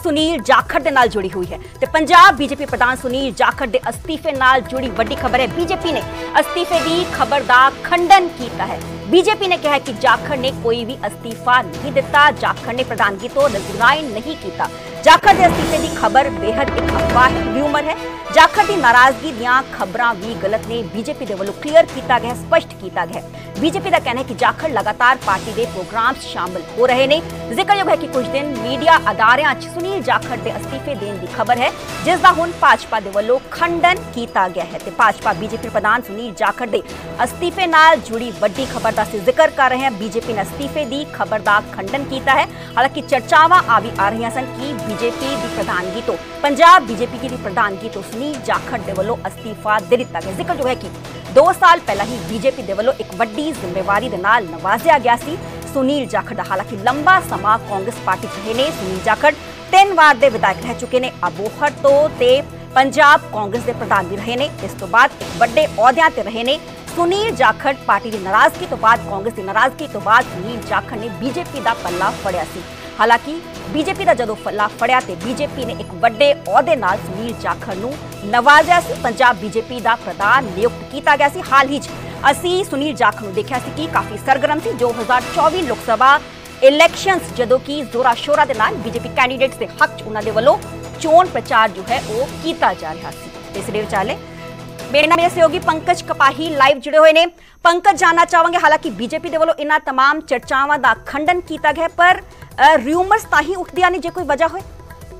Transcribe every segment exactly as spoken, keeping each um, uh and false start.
सुनील जाखड़ दे नाल जुड़ी हुई है। तो पंजाब बीजेपी प्रधान सुनील जाखड़ दे अस्तीफे नाल जुड़ी वड्डी खबर है। बीजेपी ने अस्तीफे की खबर का खंडन किया है। बीजेपी ने कहा कि जाखड़ ने कोई भी अस्तीफा नहीं दिता, जाखड़ ने प्रधानगी तो रिजाइन नहीं किया। जाखड़ के अस्तीफे की खबर बेहद एक अफवाह है, र्यूमर है। जाखड़ की नाराजगी दियां खबरां भी गलत ने, बीजेपी के वलों क्लीयर किया गया, स्पष्ट किया गया। बीजेपी का कहना है कि जाखड़ लगातार पार्टी के प्रोग्राम्स शामिल हो रहे ने। जिक्रयोग है कि कुछ दिन मीडिया अदारियां च सुनील जाखड़ के अस्तीफे देने की खबर है, जिसका हुण भाजपा के वलों खंडन किया गया है। भाजपा बीजेपी प्रधान सुनील जाखड़ के अस्तीफे नाल जुड़ी वड्डी खबर का असीं जिक्र कर रहे हैं। बीजेपी ने अस्तीफे की खबर का खंडन किया है। हालांकि चर्चावां आ भी आ रही सन कि बीजेपी की प्रधानगी तो पंजाब बीजेपी की प्रधानगी तो सुनील जाखड़ के वलों अस्तीफा दे दिता गया। जिक्रयोग है कि दो साल पहला ही बीजेपी के वलों एक वड्डी जिम्मेवारी दे नाल नवाजिया गया सी सुनील जाखड़। हालांकि लंबा समा कांग्रेस पार्टी रहे ने सुनील जाखड़, तीन बार के विधायक रह चुके ने, अबोहर तो ते पंजाब कांग्रेस के प्रधान भी रहे ने। इस तो बाद एक बड़े अहुदियां ते रहे ने सुनील जाखड़। पार्टी की नाराजगी तो बाद, कांग्रेस की नाराजगी तो बाद सुनील जाखड़ ने बीजेपी का पल्ला फड़िया सी। हालांकि बीजेपी का जदों पल्ला फड़िया तो बीजेपी ने एक बड़े अहुदे नाल सुनील जाखड़ नूं नवाजिया सी, पंजाब बीजेपी का प्रधान नियुक्त किया गया सी। हाल ही असी सुनील जाखड़ नूं देखिया सी कि काफी सरगर्म सी। दो हज़ार चौबी लोक सभा इलैक्शनस जदों की जोरा शोरा दे नाल बीजेपी कैंडीडेट्स के हक च उन्हां दे वल्लों चोण प्रचार जो है वो किया जा रहा सी। इस दे विचाले मेरे नाल मेरे सहयोगी पंकज कपाही लाइव जुड़े हुए ने। पंकज, जानना चाहांगे, हालांकि बीजेपी के वलों इन्हां तमाम चर्चावां दा खंडन किया गया, पर रूमर्स तां ही उठदियां ने जे कोई वजह होए?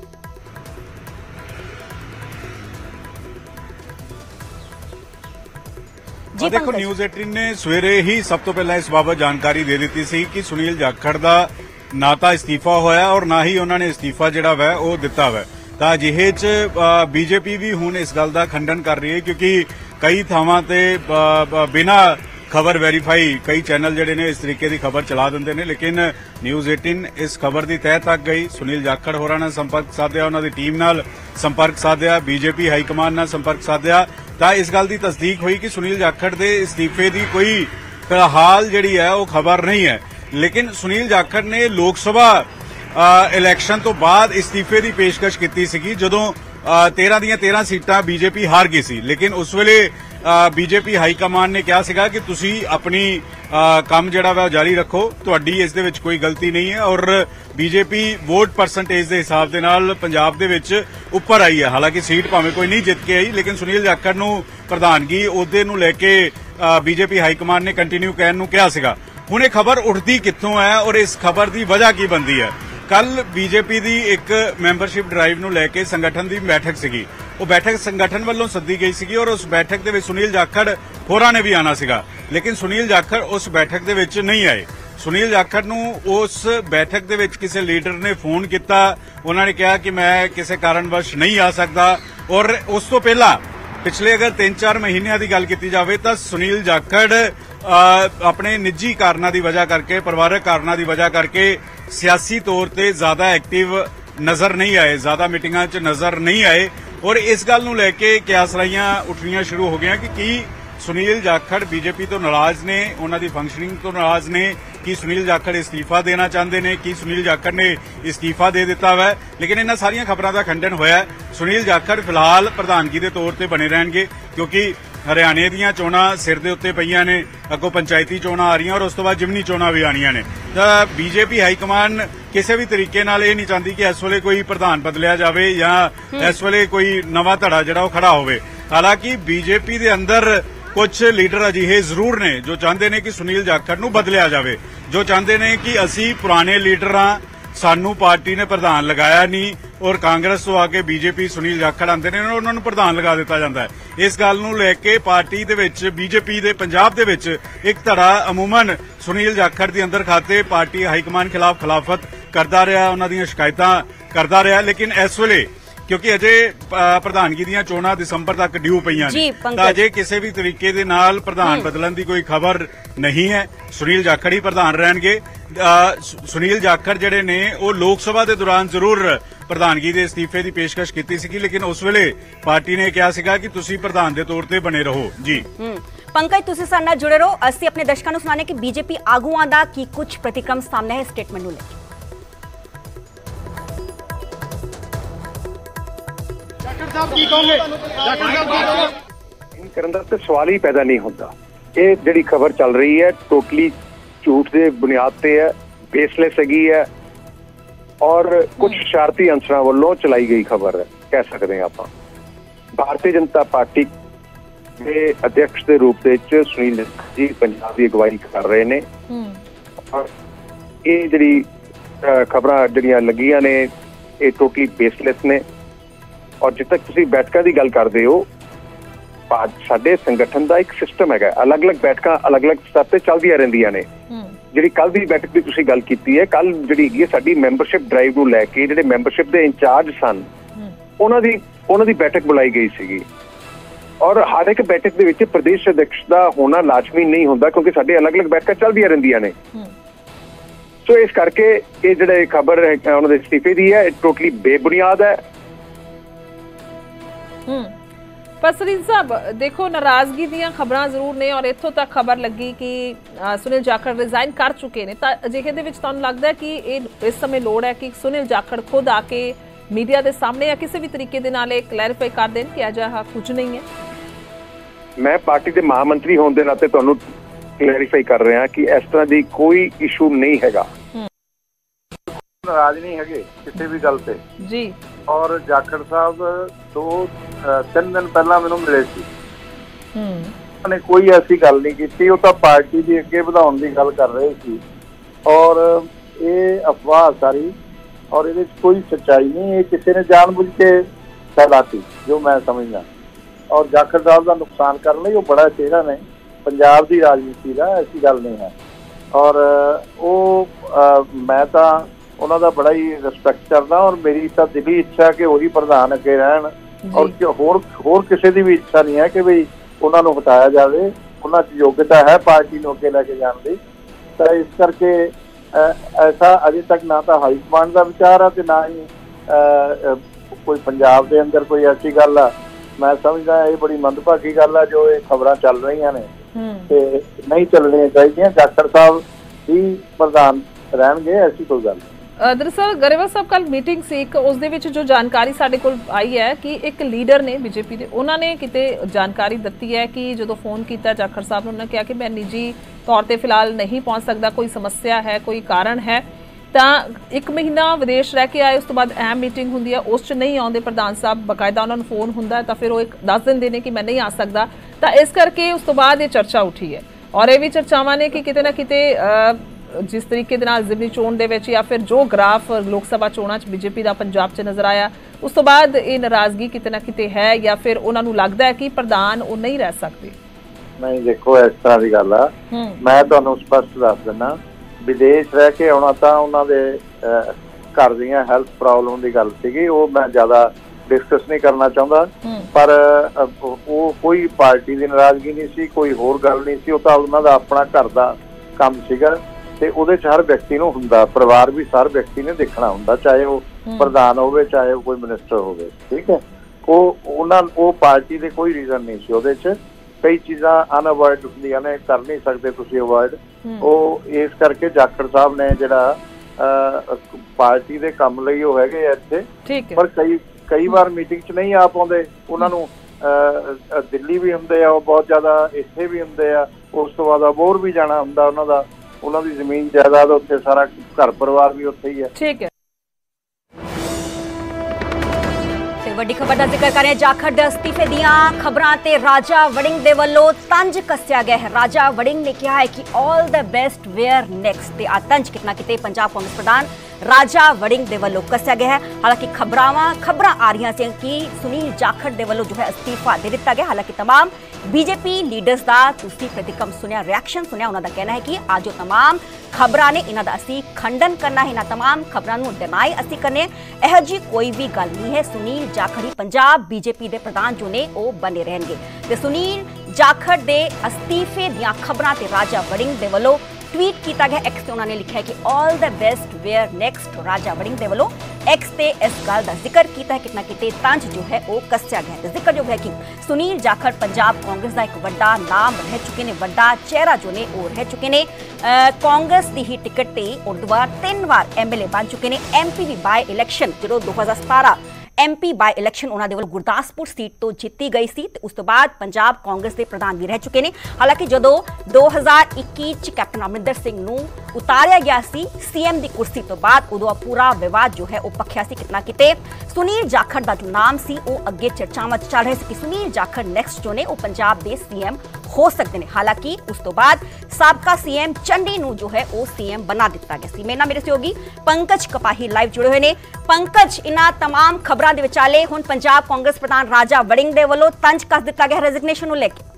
जी देखो, न्यूज़ अठारह ने सवेरे ही सब तो पहले इस बाबत जानकारी दे दी सी कि सुनील जाखड़ का ना तो इस्तीफा होया और ना ही उन्होंने इस्तीफा जिहड़ा वै वो दिता वै। ਤਾਂ ਅਜਿਹੇ 'ਚ बीजेपी भी हुण इस गल का खंडन कर रही है, क्योंकि कई थावां ते बिना खबर वेरीफाई कई चैनल जिहड़े ने इस तरीके की खबर चला देंदे ने। लेकिन न्यूज़ अठारह इस खबर की तह तक गई, सुनील जाखड़ होरां नाल संपर्क साधिया, उन्हां दी टीम नाल संपर्क साधिया, बीजेपी हाईकमान नाल संपर्क साधिया, तां इस गल की तस्दीक हुई कि सुनील जाखड़ दे इस्तीफे की कोई फिलहाल जिहड़ी है वो खबर नहीं है। लेकिन सुनील जाखड़ ने लोक सभा इलैक्शन तो बाद इस्तीफे की पेशकश की सी जदों तेरह दियां तेरह सीटां बीजेपी हार गई सी। लेकिन उस वेले बीजेपी हाईकमान ने कहा सीगा कि तुसी अपनी काम जिहड़ा वा जारी रखो, तुहाडी इस दे विच कोई गलती नहीं है। और बीजेपी वोट परसेंटेज के हिसाब के नाल पंजाब दे विच उपर आई है। हालांकि सीट भावें कोई नहीं जित के आई, लेकिन सुनील जाखड़ नूं प्रधानगी ओहदे नूं लैके बीजेपी हाईकमान ने कंटीन्यू कहण नूं कहा सीगा। हुण इह खबर उठदी कित्थों है और इस खबर की वजह की बनती है? कल बीजेपी की एक मैंबरशिप ड्राइव नूं लैके संगठन की बैठक सीगी, वो बैठक संगठन वालों सद्दी गई सीगी और उस बैठक दे विच सुनील जाखड़ होरां ने भी आना सीगा। लेकिन सुनील जाखड़ उस बैठक दे विच नहीं आए। सुनील जाखड़ नूं उस बैठक दे विच किसी लीडर ने फोन किया, उन्होंने कहा कि मैं किसी कारणवश नहीं आ सकता। और उस तो पहला पिछले अगर तीन चार महीनों की गल की जाए तो सुनील जाखड़ अपने निजी कारणों की वजह करके, परिवारक कारणों की वजह करके सियासी तौर पर ज्यादा एक्टिव नजर नहीं आए, ज्यादा मीटिंगां च नजर नहीं आए। और इस गल नूं लैके क्यासराइयां उठनियां शुरू हो गई कि की सुनील जाखड़ बीजेपी तो नाराज ने, उन्हां दी फंक्शनिंग तो नाराज ने, कि सुनील जाखड़ इस्तीफा देना चाहते हैं, कि सुनील जाखड़ ने इस्तीफा दे दिता वै। लेकिन इन्हां सारियां खबरां दा खंडन होया। सुनील जाखड़ फिलहाल प्रधानगी के तौर पर बने रहणगे, क्योंकि हरियाणे दीयां चोणां सिर दे उत्ते पईयां ने, अगों पंचायती चोणां आ रहीआं और उस तो बाद जिमनी चोणां भी आणीआं ने। तां बीजेपी हाईकमान किसी भी तरीके नाल इह नहीं चाहती कि इस वेले कोई प्रधान बदलिया जाए या इस वेले कोई नवां धड़ा जिहड़ा ओह खड़ा होवे। हालांकि बीजेपी दे अंदर कुछ लीडर अजिहे जरूर ने जो चाहते हैं कि सुनील जाखड़ नूं बदलिया जाए, जो चाहते हैं कि असी पुराने लीडर हाँ, सानू पार्टी ने प्रधान लगाया नहीं और कांग्रेस तो आके बीजेपी सुनील जाखड़ आते हैं उन्होंने प्रधान लगा दिता जाता है। इस गल नूं लैके पार्टी दे विच बीजेपी दे पंजाब दे विच एक धड़ा अमूमन सुनील जाखड़ दी अंदर खाते पार्टी हाईकमान खिलाफ खिलाफत करता रहा, उन्हां दीयां शिकायतां करता रहा। लेकिन इस वेले क्योंकि अजे प्रधानगी दीयां चोणां दिसंबर तक ड्यू पईयां ने, तां अजे किसी भी तरीके दे नाल प्रधान बदलण दी कोई खबर नहीं है। सुनील जाखड़ ही प्रधान रहणगे। सुनील जाखड़ जिहड़े ने वो लोक सभा के दौरान जरूर प्रधानगी के इस्तीफे की पेशकश की सी, लेकिन उस वेले पार्टी ने कहा सीगा कि तुसी प्रधान के तौर पर बने रहो। जी पंकज, तुसी साडे नाल जुड़े रहो। असीं अपने दर्शकों नूं सुणाने कि बीजेपी आगूआं दा की कुछ प्रतिक्रम सामने है स्टेटमेंट नूं लैके। ਕਰਨ ਦਾ ਤਾਂ ਸਵਾਲ ਹੀ ਪੈਦਾ ਨਹੀਂ ਹੁੰਦਾ। ਇਹ ਜਿਹੜੀ ਖਬਰ ਚੱਲ ਰਹੀ ਹੈ ਟੋਟਲੀ ਝੂਠ ਦੇ ਬੁਨਿਆਦ ਤੇ ਹੈ, ਬੇਸਲੈਸ ਹੈਗੀ ਹੈ ਔਰ ਕੁਝ ਸ਼ਰਾਰਤੀ ਅੰਸਰਾਂ ਵੱਲੋਂ ਚਲਾਈ ਗਈ ਖਬਰ ਹੈ ਕਹਿ ਸਕਦੇ ਹਾਂ ਆਪਾਂ। ਭਾਰਤੀ ਜਨਤਾ ਪਾਰਟੀ ਦੇ ਅਧਿਕਸ਼ ਦੇ ਰੂਪ ਦੇ ਵਿੱਚ ਸੁਨੀਲ ਜੀ ਪੰਜਾਬ ਦੀ ਅਗਵਾਈ ਕਰ ਰਹੇ ਨੇ ਔਰ ਇਹ ਜਿਹੜੀ ਖਬਰਾਂ ਜਿਹੜੀਆਂ ਲੱਗੀਆਂ ਨੇ ਇਹ ਟੋਟਲੀ ਬੇਸਲੈਸ ਨੇ। ਔਰ ਜਿੱਥੇ ਤੱਕ ਤੁਸੀਂ ਬੈਠਕਾਂ ਦੀ ਗੱਲ ਕਰਦੇ ਹੋ, ਸਾਡੇ ਸੰਗਠਨ ਦਾ ਇੱਕ ਸਿਸਟਮ ਹੈਗਾ, ਅਲੱਗ-ਅਲੱਗ ਬੈਠਕਾਂ ਅਲੱਗ-ਅਲੱਗ ਸਤਰ ਤੇ ਚੱਲਦੀਆਂ ਰਹਿੰਦੀਆਂ ਨੇ। ਜਿਹੜੀ ਕੱਲ ਦੀ ਬੈਠਕ ਦੀ ਤੁਸੀਂ ਗੱਲ ਕੀਤੀ ਹੈ, ਕੱਲ ਜਿਹੜੀ ਹੈਗੀ ਸਾਡੀ ਮੈਂਬਰਸ਼ਿਪ ਡਰਾਈਵ ਨੂੰ ਲੈ ਕੇ ਜਿਹੜੇ ਮੈਂਬਰਸ਼ਿਪ ਦੇ ਇੰਚਾਰਜ ਸਨ ਉਹਨਾਂ ਦੀ ਉਹਨਾਂ ਦੀ ਬੈਠਕ ਬੁਲਾਈ ਗਈ ਸੀਗੀ ਔਰ ਹਰ ਇੱਕ ਬੈਠਕ ਦੇ ਵਿੱਚ ਪ੍ਰਦੇਸ਼ ਅਧਿਕਸ਼ ਦਾ ਹੋਣਾ ਲਾਜ਼ਮੀ ਨਹੀਂ ਹੁੰਦਾ ਕਿਉਂਕਿ ਸਾਡੇ ਅਲੱਗ-ਅਲੱਗ ਬੈਠਕਾਂ ਚੱਲਦੀਆਂ ਰਹਿੰਦੀਆਂ ਨੇ। ਸੋ ਇਸ ਕਰਕੇ ਇਹ ਜਿਹੜੇ ਖਬਰ ਹੈ ਉਹਨਾਂ ਦੇ ਅਸਤੀਫੇ ਦੀ ਹੈ ਇਹ ਟੋਟਲੀ ਬੇਬੁਨਿਆਦ ਹੈ। पर सरीन साहब देखो नाराजगी ਦੀਆਂ ਖਬਰਾਂ ਜ਼ਰੂਰ ਨੇ ਔਰ ਇੱਥੋਂ ਤੱਕ ਖਬਰ ਲੱਗੀ ਕਿ ਸੁਨੀਲ ਜਾਖੜ ਰਿਜ਼ਾਈਨ ਕਰ ਚੁੱਕੇ ਨੇ ਤਾਂ ਅਜਿਹੇ ਦੇ ਵਿੱਚ ਤੁਹਾਨੂੰ ਲੱਗਦਾ ਹੈ ਕਿ ਇਹ ਇਸ ਸਮੇਂ ਲੋੜ ਹੈ ਕਿ ਸੁਨੀਲ ਜਾਖੜ ਖੁਦ ਆ ਕੇ ਮੀਡੀਆ ਦੇ ਸਾਹਮਣੇ ਜਾਂ ਕਿਸੇ ਵੀ ਤਰੀਕੇ ਦੇ ਨਾਲ ਇਹ ਕਲੈਰੀਫਾਈ ਕਰ ਦੇਣ ਕਿ ਅਜਿਹਾ ਕੁਝ ਨਹੀਂ ਹੈ? ਮੈਂ ਪਾਰਟੀ ਦੇ ਮਹਾਮੰਤਰੀ ਹੋਣ ਦੇ ਨਾਤੇ ਤੁਹਾਨੂੰ ਕਲੈਰੀਫਾਈ ਕਰ ਰਿਹਾ ਕਿ ਇਸ ਤਰ੍ਹਾਂ ਦੀ ਕੋਈ ਇਸ਼ੂ ਨਹੀਂ ਹੈਗਾ। ਨਾਰਾਜ਼ ਨਹੀਂ ਹੈਗੇ ਕਿਸੇ ਵੀ ਗੱਲ ਤੇ ਜੀ। ਔਰ ਜਾਖੜ ਸਾਹਿਬ ਦੋ ਤਿੰਨ ਦਿਨ ਪਹਿਲਾਂ ਮੈਨੂੰ ਮਿਲੇ ਸੀ, ਉਹਨਾਂ ਨੇ ਕੋਈ ਐਸੀ ਗੱਲ ਨਹੀਂ ਕੀਤੀ। ਉਹ ਤਾਂ ਪਾਰਟੀ ਦੀ ਅੱਗੇ ਵਧਾਉਣ ਦੀ ਗੱਲ ਕਰ ਰਹੇ ਸੀ ਔਰ ਇਹ ਅਫਵਾਹ ਸਾਰੀ ਔਰ ਇਹਦੇ 'ਚ ਕੋਈ ਸੱਚਾਈ ਨਹੀਂ। ਇਹ ਕਿਸੇ ਨੇ ਜਾਣਬੁੱਝ ਕੇ ਫੈਲਾਤੀ ਜੋ ਮੈਂ ਸਮਝਦਾ। ਔਰ ਜਾਖੜ ਸਾਹਿਬ ਦਾ ਨੁਕਸਾਨ ਕਰਨ ਲਈ ਉਹ ਬੜਾ ਚਿਹਰਾ ਨੇ ਪੰਜਾਬ ਦੀ ਰਾਜਨੀਤੀ ਦਾ, ਐਸੀ ਗੱਲ ਨਹੀਂ ਹੈ। ਔਰ ਉਹ ਮੈਂ ਤਾਂ ਉਹਨਾਂ ਦਾ ਬੜਾ ਹੀ ਰਿਸਪੈਕਟ ਕਰਦਾ ਔਰ ਮੇਰੀ ਤਾਂ ਦਿਲੀ ਇੱਛਾ ਕਿ ਉਹੀ ਪ੍ਰਧਾਨ ਅੱਗੇ ਰਹਿਣ ਔਰ ਹੋਰ ਹੋਰ ਕਿਸੇ ਦੀ ਵੀ ਇੱਛਾ ਨਹੀਂ ਹੈ ਕਿ ਵੀ ਉਹਨਾਂ ਨੂੰ ਹਟਾਇਆ ਜਾਵੇ। ਉਹਨਾਂ 'ਚ ਯੋਗਤਾ ਹੈ ਪਾਰਟੀ ਨੂੰ ਅੱਗੇ ਲੈ ਕੇ ਜਾਣ ਦੀ। ਤਾਂ ਇਸ ਕਰਕੇ ਐਸਾ ਅਜੇ ਤੱਕ ਨਾ ਤਾਂ ਹਾਈ ਕਮਾਂਡ ਦਾ ਵਿਚਾਰ ਆ ਤੇ ਨਾ ਹੀ ਕੋਈ ਪੰਜਾਬ ਦੇ ਅੰਦਰ ਕੋਈ ਐਸੀ ਗੱਲ ਆ। ਮੈਂ ਸਮਝਦਾ ਇਹ ਬੜੀ ਮੰਦਭਾਗੀ ਗੱਲ ਆ ਜੋ ਇਹ ਖਬਰਾਂ ਚੱਲ ਰਹੀਆਂ ਨੇ ਤੇ ਨਹੀਂ ਚੱਲਣੀਆਂ ਚਾਹੀਦੀਆਂ। ਜਾਖੜ ਸਾਹਿਬ ਹੀ ਪ੍ਰਧਾਨ ਰਹਿਣਗੇ, ਐਸੀ ਕੋਈ ਗੱਲ ਨਹੀਂ। दरअसल गरेवाल साहब कल मीटिंग सी एक उस दे विच जो जानकारी साडे कोल आई है कि एक लीडर ने बीजेपी दे उन्होंने किते जानकारी दित्ती है कि जो फोन किया जाखड़ साहब ने उन्होंने कहा कि मैं निजी तौर पर फिलहाल नहीं पहुंच सकता, कोई समस्या है, कोई कारण है। तो एक महीना विदेश रह के आए, उस तो बाद अहम मीटिंग होंदी है, उस च नहीं आते प्रधान साहब, बकायदा उन्होंने फोन होंदा तो फिर वो एक दस दिन देने कि मैं नहीं आ सकता। तो इस करके उस तो बाद ये चर्चा उठी है और ये भी चर्चावां ने कि किते ना किते जिस तरीके दे नाल जिमनी चोण दे विच या फिर जो ग्राफ लोक सभा चोणां च बीजेपी दा पंजाब च नज़र आया उस तो बाद ये नाराजगी किते ना किते है या फिर उन्हां नूं लगदा है कि प्रधान वो नहीं रह सकते? नहीं देखो इस तरह की गल आ, मैं तुहानूं स्पष्ट दस दिना विदेश रह के आउणा तां उन्हां दे घर दीयां हैल्थ प्रॉब्लम दी गल सीगी, वो मैं ज़्यादा डिस्कस नहीं करना चाहुंदा। पर वो कोई पार्टी दी नाराजगी नहीं सी, कोई होर गल नहीं सी, वो तां उन्हां दा अपना घर दा काम सीगा ਤੇ ਉਹਦੇ ਚ ਹਰ ਵਿਅਕਤੀ ਨੂੰ ਹੁੰਦਾ, ਪਰਿਵਾਰ ਵੀ ਹਰ ਵਿਅਕਤੀ ਨੇ ਦੇਖਣਾ ਹੁੰਦਾ, ਚਾਹੇ ਉਹ ਪ੍ਰਧਾਨ ਹੋਵੇ ਚਾਹੇ ਉਹ ਕੋਈ ਮਿਨਿਸਟਰ ਹੋਵੇ। ਠੀਕ ਹੈ, ਉਹ ਉਹਨਾਂ ਉਹ ਪਾਰਟੀ ਦੇ ਕੋਈ ਰੀਜ਼ਨ ਨਹੀਂ ਸੀ ਉਹਦੇ ਚ। ਕਈ ਚੀਜ਼ਾਂ ਅਨਅਵੋਇਡ ਹੁੰਦੀਆਂ ਨੇ, ਕਰ ਨਹੀਂ ਸਕਦੇ ਤੁਸੀਂ ਅਵੋਇਡ। ਉਹ ਇਸ ਕਰਕੇ ਜਾਖੜ ਸਾਹਿਬ ਨੇ ਜਿਹੜਾ ਪਾਰਟੀ ਦੇ ਕੰਮ ਲਈ ਉਹ ਹੈਗੇ ਇੱਥੇ, ਪਰ ਕਈ ਕਈ ਵਾਰ ਮੀਟਿੰਗ ਚ ਨਹੀਂ ਆ ਪਾਉਂਦੇ। ਉਹਨਾਂ ਨੂੰ ਦਿੱਲੀ ਵੀ ਹੁੰਦੇ ਆ ਉਹ ਬਹੁਤ ਜ਼ਿਆਦਾ, ਇੱਥੇ ਵੀ ਹੁੰਦੇ ਆ, ਉਸ ਤੋਂ ਬਾਅਦ ਅਬੋਹਰ ਵੀ ਜਾਣਾ ਹੁੰਦਾ ਉਹਨਾਂ ਦਾ। ਉਹਨਾਂ ਦੀ ਜ਼ਮੀਨ ਜਾਇਦਾਦ ਉੱਥੇ, ਸਾਰਾ ਘਰ ਪਰਿਵਾਰ ਵੀ ਉੱਥੇ ਹੀ ਹੈ। ਠੀਕ ਹੈ। ਵੱਡੀ ਖਬਰ ਦਾ ਜ਼ਿਕਰ ਕਰ ਰਹੇ ਜਾਖੜ ਦੇ ਅਸਤੀਫੇ ਦੀਆਂ ਖਬਰਾਂ ਤੇ ਰਾਜਾ ਵੜਿੰਗ ਦੇ ਵੱਲੋਂ ਤੰਜ ਕੱਸਿਆ ਗਿਆ ਹੈ। ਰਾਜਾ ਵੜਿੰਗ ਨੇ ਕਿਹਾ ਹੈ ਕਿ all the best where next ਤੇ ਆ ਤੰਜ ਕਿਤਨਾ ਕਿਤੇ ਪੰਜਾਬ ਕਾਂਗਰਸ ਪ੍ਰਧਾਨ ਰਾਜਾ ਵੜਿੰਗ ਦੇ ਵੱਲੋਂ ਕੱਸਿਆ ਗਿਆ ਹੈ। ਹਾਲਾਂਕਿ ਖਬਰਾਂ ਖਬਰਾਂ ਆ ਰਹੀਆਂ ਸੀ ਕਿ ਸੁਨੀਲ ਜਾਖੜ ਦੇ ਵੱਲੋਂ ਜੋ ਹੈ ਅਸਤੀਫਾ ਦੇ ਦਿੱਤਾ ਗਿਆ। ਹਾਲਾਂਕਿ तमाम बीजेपी लीडर्स का तुसी प्रतिक्रम सुनिया, रिएक्शन सुनिया, उन्होंने कहना है कि आज जो तमाम खबरां ने इन्हां दा असीं खंडन करना है, इन्हां तमाम खबरां नूं डिनाई असीं करने, इहो जी कोई भी गल नहीं है। सुनील जाखड़ ही पंजाब बीजेपी दे प्रधान जो ने वो बने रहणगे ते सुनील जाखड़ दे अस्तीफे दियां खबरां ते राजा वड़िंग दे वल्लों ट्वीट किया गया। एक्स ते उन्होंने लिखा है कि all the best where next. Raja Warring दे वल्लों एक्स ते इस गल का जिक्र किया है, कितना किते तंज जो है वो कस्या गया है। जिक्र जो है कि सुनील जाखड़ पंजाब कांग्रेस का एक वड्डा नाम रह चुके हैं, वड्डा चेहरा जो ने वो रह चुके हैं। कांग्रेस की ही टिकट ते और दोबारा तीन बार एम एल ए बन चुके हैं। एम पी भी बाय इलैक्शन जो दो हज़ार सतारह ਐਮਪੀ ਬਾਈ ਇਲੈਕਸ਼ਨ ਉਹਨਾਂ ਦੇ ਵੱਲੋਂ ਗੁਰਦਾਸਪੁਰ ਸੀਟ ਤੋਂ ਜਿੱਤੀ ਗਈ ਸੀ ਤੇ ਉਸ ਤੋਂ ਬਾਅਦ ਪੰਜਾਬ ਕਾਂਗਰਸ ਦੇ ਪ੍ਰਧਾਨ ਵੀ ਰਹਿ ਚੁੱਕੇ ਨੇ। ਹਾਲਾਂਕਿ ਜਦੋਂ ਦੋ ਹਜ਼ਾਰ ਇੱਕੀ ਚ ਕੈਪਟਨ ਅਮਰਿੰਦਰ ਸਿੰਘ ਨੂੰ ਉਤਾਰਿਆ ਗਿਆ ਸੀ ਸੀਐਮ ਦੀ ਕੁਰਸੀ ਤੋਂ ਬਾਅਦ, ਉਦੋਂ ਪੂਰਾ ਵਿਵਾਦ ਜੋ ਹੈ ਉਹ ਪੱਖਿਆ ਸੀ। ਕਿਤਨਾ ਕਿਤੇ ਸੁਨੀਲ ਜਾਖੜ ਦਾ ਜੋ ਨਾਮ ਸੀ ਉਹ ਅੱਗੇ ਚਰਚਾਵਾਂ ਚੱਲ ਰਹੇ ਸੀ ਕਿ ਸੁਨੀਲ ਜਾਖੜ ਨੈਕਸਟ ਜੋ ਨੇ ਉਹ ਪੰਜਾਬ ਦੇ ਸੀਐਮ ਹੋ ਸਕਦੇ ਨੇ। ਹਾਲਾਂਕਿ ਉਸ ਤੋਂ ਬਾਅਦ ਸਾਬਕਾ ਸੀਐਮ ਚੰਡੀ ਨੂੰ ਜੋ ਹੈ ਉਹ ਸੀਐਮ ਬਣਾ ਦਿੱਤਾ ਗਿਆ ਸੀ। ਮੇਰੇ ਨਾਲ ਮੇਰੇ ਸਹਿਯੋਗੀ ਪੰਕਜ ਕਪਾਹੀ ਲਾਈਵ ਜੁੜੇ ਹੋਏ ਨੇ। ਪੰਕਜ, ਇਹਨਾਂ तमाम ਖਬਰਾਂ ਦੇ ਵਿਚਾਲੇ ਹੁਣ ਪੰਜਾਬ ਕਾਂਗਰਸ ਪ੍ਰਧਾਨ ਰਾਜਾ ਵੜਿੰਗ ਦੇ ਵੱਲੋਂ ਤੰਜ ਕੱਸ ਦਿੱਤਾ ਗਿਆ ਰੈਜ਼ਿਗਨੇਸ਼ਨ ਨੂੰ ਲੈ ਕੇ।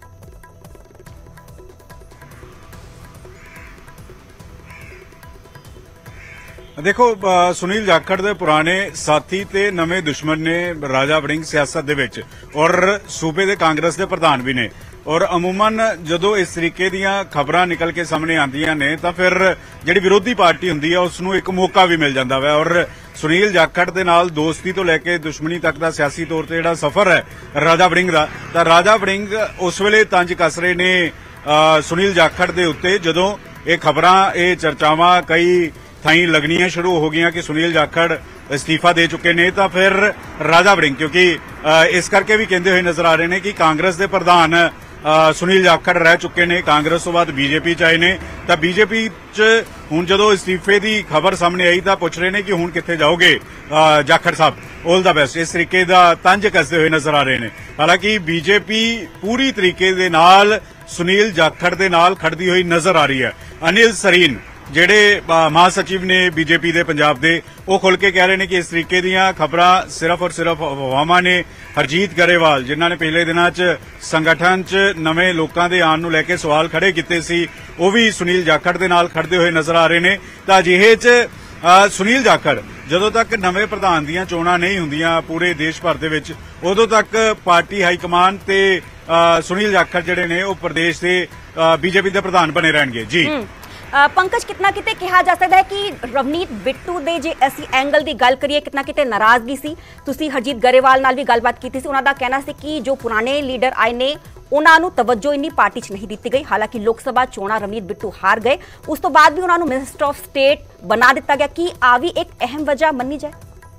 देखो, सुनील जाखड़ दे पुराने साथी ते नवे दुश्मन ने राजा वड़िंग सियासत दे विच और सूबे दे कांग्रेस दे प्रधान भी ने। और अमूमन जदों इस तरीके दीयां खबरां निकल के सामने आंदियां ने तां फिर जिहड़ी विरोधी पार्टी हुंदी है उसनूं एक मौका भी मिल जांदा है। और सुनील जाखड़ दे नाल दोस्ती तो लैके दुश्मनी तक दा सियासी तौर ते जिहड़ा सफर है राजा वड़िंग दा, तां राजा वड़िंग उस वेले तंज कस रहे ने सुनील जाखड़ दे उत्ते जदों ये खबरां ये चर्चावां कई थाई लगनियां शुरू हो गई कि सुनील जाखड़ इस्तीफा दे चुके ने। तो फिर राजा वड़िंग क्योंकि इस करके भी कहते हुए नजर आ रहे हैं कि कांग्रेस के प्रधान सुनील जाखड़ रह चुके ने, कांग्रेस तो बाद बीजेपी च आए ने। तो बीजेपी च हुण जदों इस्तीफे की खबर सामने आई तो पुछ रहे हैं कि हुण कित्थे जाओगे जाखड़ साहब, ऑल द बेस्ट, इस तरीके का तंज कसते हुए नजर आ रहे हैं। हालांकि बीजेपी पूरी तरीके दे नाल सुनील जाखड़ दे नाल खड़दी हुई नजर आ रही है। अनिल सरीन ਜਿਹੜੇ महासचिव ने बीजेपी ਦੇ ਪੰਜਾਬ ਦੇ ਉਹ ਖੁੱਲ ਕੇ ਕਹਿ ਰਹੇ ਨੇ ਕਿ ਇਸ ਤਰੀਕੇ ਦੀਆਂ ਖਬਰਾਂ ਸਿਰਫ ਔਰ ਸਿਰਫ ਅਫਵਾਹਾਂ ਨੇ। ਹਰਜੀਤ ਗਰੇਵਾਲ ਜਿਨ੍ਹਾਂ ਨੇ ਪਿਛਲੇ ਦਿਨਾਂ 'ਚ ਸੰਗਠਨ 'ਚ ਨਵੇਂ ਲੋਕਾਂ ਦੇ ਆਉਣ ਨੂੰ ਲੈ ਕੇ ਸਵਾਲ ਖੜੇ ਕੀਤੇ ਸੀ, ਉਹ ਵੀ ਸੁਨੀਲ ਜਾਖੜ ਦੇ ਨਾਲ ਖੜਦੇ ਹੋਏ ਨਜ਼ਰ ਆ ਰਹੇ ਨੇ। ਤਾਂ ਅਜਿਹੇ 'ਚ ਸੁਨੀਲ ਜਾਖੜ ਜਦੋਂ ਤੱਕ ਨਵੇਂ ਪ੍ਰਧਾਨ ਦੀਆਂ ਚੋਣਾਂ ਨਹੀਂ ਹੁੰਦੀਆਂ ਪੂਰੇ ਦੇਸ਼ ਭਰ ਦੇ ਵਿੱਚ, ਉਦੋਂ ਤੱਕ ਪਾਰਟੀ ਹਾਈ ਕਮਾਨ ਤੇ ਸੁਨੀਲ ਜਾਖੜ ਜਿਹੜੇ ਨੇ ਉਹ ਪ੍ਰਦੇਸ਼ ਦੇ ਬੀਜੇਪੀ ਦੇ ਪ੍ਰਧਾਨ ਬਣੇ ਰਹਿਣਗੇ। ਜੀ पंकज, कितना किते कहा जा सकता है कि रवनीत बिट्टू दे जे असी एंगल की गल करिए कितना किते नाराजगी सी। तुसी हरजीत गरेवाल नाल भी गलबात की थी, उन्हों का कहना सी कि जो पुराने लीडर आए ने उन्होंने तवज्जो इन्नी पार्टी च नहीं दी गई। हालांकि लोक सभा चोणां रवनीत बिट्टू हार गए, उस तो बाद भी उन्होंने मिनिस्टर ऑफ स्टेट बना दिता गया। कि आ भी एक अहम वजह मनी जाए?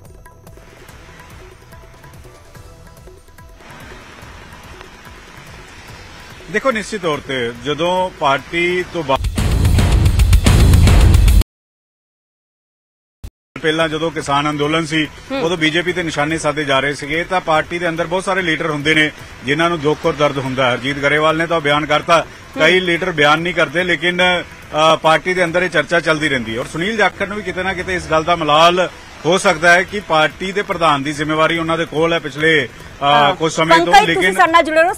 देखो, निश्चित तौर पर जदों पार्टी तो ਪਹਿਲਾਂ ਜਦੋਂ ਕਿਸਾਨ ਅੰਦੋਲਨ ਸੀ ਉਦੋਂ ਬੀਜੇਪੀ ਤੇ ਨਿਸ਼ਾਨੇ ਸਾਧੇ ਜਾ ਰਹੇ ਸੀਗੇ ਤਾਂ ਪਾਰਟੀ ਦੇ ਅੰਦਰ ਬਹੁਤ ਸਾਰੇ ਲੀਡਰ ਹੁੰਦੇ ਨੇ ਜਿਨ੍ਹਾਂ ਨੂੰ ਦੁੱਖ ਔਰ ਦਰਦ ਹੁੰਦਾ ਹੈ। ਹਰਜੀਤ ਗਰੇਵਾਲ ਨੇ ਤਾਂ ਬਿਆਨ ਕਰਤਾ, ਕਈ ਲੀਡਰ ਬਿਆਨ ਨਹੀਂ ਕਰਦੇ ਲੇਕਿਨ ਪਾਰਟੀ ਦੇ ਅੰਦਰ ਇਹ ਚਰਚਾ ਚੱਲਦੀ ਰਹਿੰਦੀ ਹੈ। ਔਰ ਸੁਨੀਲ ਜਾਖੜ ਨੂੰ ਵੀ ਕਿਤੇ ਨਾ ਕਿਤੇ ਇਸ ਗੱਲ ਦਾ ਮਲਾਲ ਹੋ ਸਕਦਾ ਹੈ ਕਿ ਪਾਰਟੀ ਦੇ ਪ੍ਰਧਾਨ ਦੀ ਜ਼ਿੰਮੇਵਾਰੀ ਉਹਨਾਂ ਦੇ ਕੋਲ ਹੈ ਪਿਛਲੇ ਕੁਝ ਸਮੇਂ ਤੋਂ। ਲੇਕਿਨ